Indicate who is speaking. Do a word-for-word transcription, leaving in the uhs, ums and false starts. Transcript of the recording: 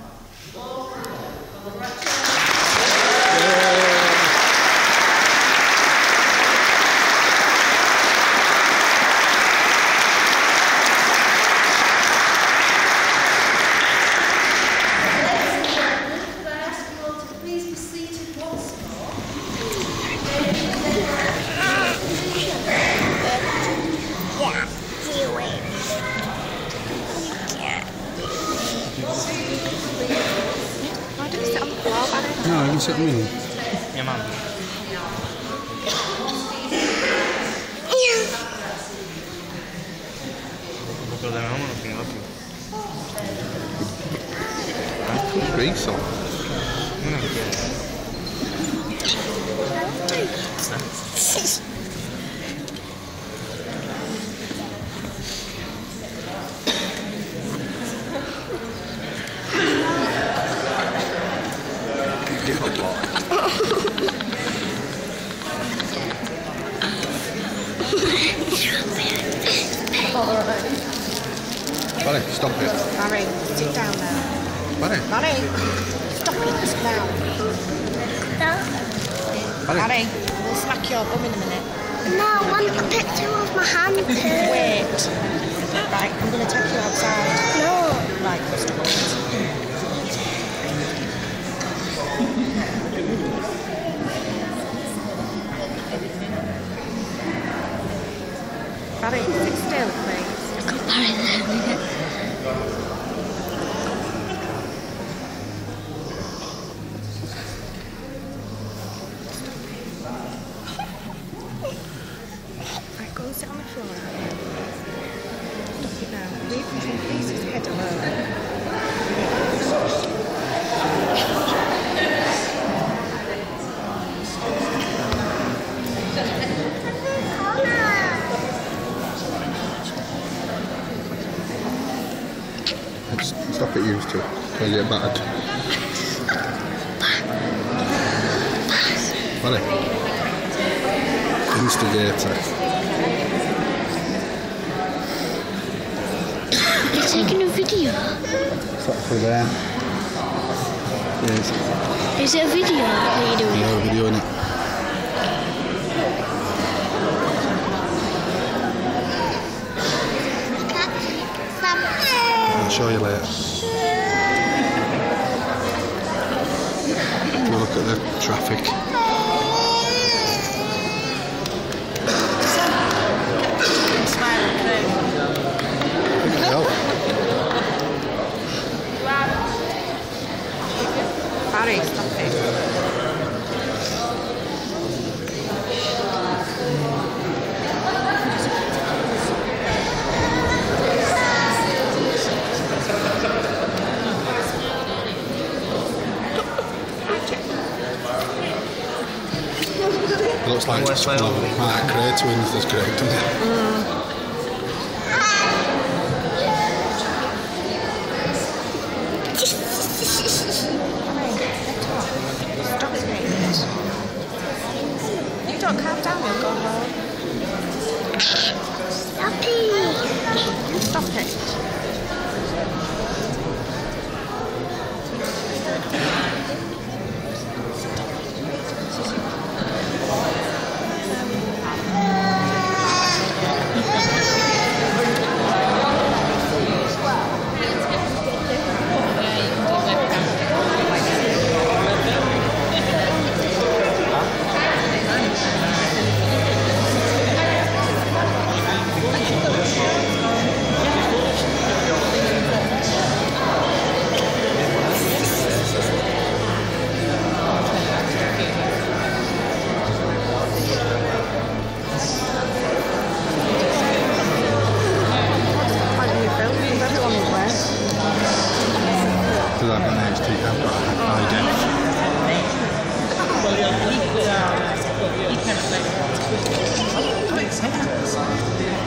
Speaker 1: No, you can sit me.
Speaker 2: Yeah, Mum. Lo tenemos unos pinocchios.
Speaker 1: Riso.
Speaker 2: No quiero.
Speaker 1: Barry, stop it.
Speaker 3: Barry, sit down now.
Speaker 1: Barry.
Speaker 3: Barry, stop it now.
Speaker 1: Barry.
Speaker 3: Barry, we'll smack your bum in a minute.
Speaker 4: No, I want a picture of my hand too.
Speaker 3: Wait. Right, I'm going to take you outside.
Speaker 4: No.
Speaker 3: Right, stop it. Barry, sit still, please.
Speaker 4: Barry, there we go.
Speaker 3: Right, go and sit on the floor. Stop it now. Leave him to face his head alone.
Speaker 1: Stop it, used to. Because you get battered. Barry. Instigator.
Speaker 4: You're taking a video?
Speaker 1: What's that for there? Yes.
Speaker 4: Is it a video? What are you doing?
Speaker 1: Yeah, we're videoing it. I'll show you later. We'll look at the traffic. Help.
Speaker 3: Barry, stop it.
Speaker 1: It looks like it's one of Mark Cray twins that's great, doesn't it?
Speaker 3: Mm. Stop it. You don't calm down, you'll go home.
Speaker 4: Stop it.
Speaker 3: Stop it.
Speaker 1: Because I've got an H D, I've got a high def.